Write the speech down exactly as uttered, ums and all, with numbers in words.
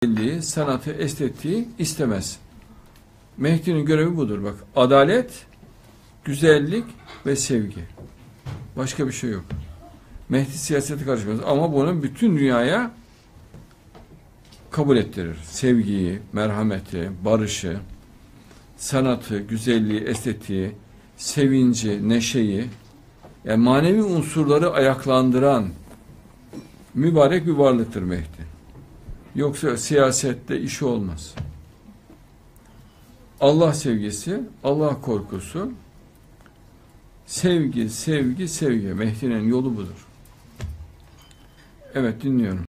güzelliği, sanatı, estetiği istemez. Mehdi'nin görevi budur bak. Adalet, güzellik ve sevgi. Başka bir şey yok. Mehdi siyasete karışmaz ama bunu bütün dünyaya kabul ettirir. Sevgiyi, merhameti, barışı, sanatı, güzelliği, estetiği, sevinci, neşeyi, yani manevi unsurları ayaklandıran mübarek bir varlıktır Mehdi. Yoksa siyasette işi olmaz. Allah sevgisi, Allah korkusu, sevgi, sevgi, sevgi. Mehdi'nin yolu budur. Evet, dinliyorum.